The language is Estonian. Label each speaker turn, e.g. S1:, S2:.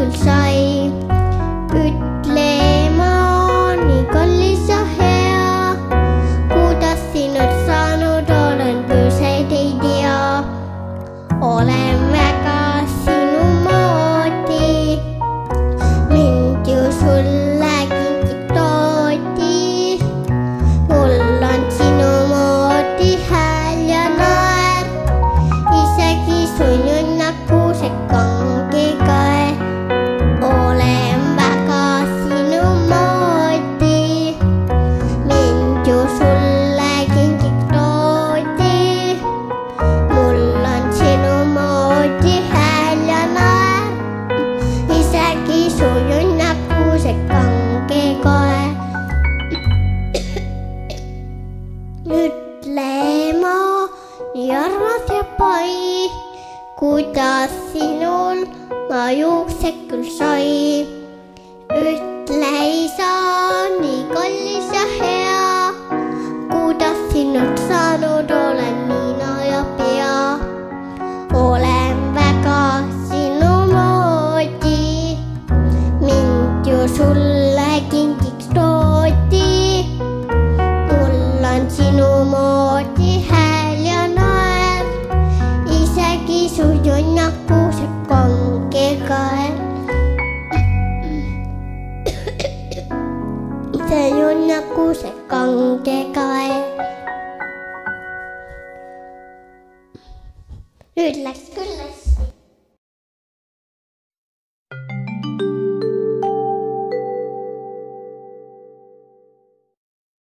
S1: kyllä sai. Ütlemäni kallis ja hea, kuidas sinut saanud olen, pööseid ei tea. Olen väga sinu moodi, mind ju sulle kingib toodi. Mul on sinu moodi hääl ja naer, isegi su junnaku see kange kae. Olen väga sinu moodi, mind ju sulle kingib toodi. Mul on sinu moodi hääl ja naer, isegi su junnaku see kange kae. Ütlema nii armas ja pai, kuidas sinul ma juuksed küll sai. Ütle isa, nii kallis ja hea, kuidas sinult saanud olen, nina ja pea. Olen väga sinu moodi, mind ju sulle kingiks toodi. Mul on sinu moodi hääl ja naer, isegi su junnaku see kange kae. See junnaku see kange kae. Nüüd läks küll hästi.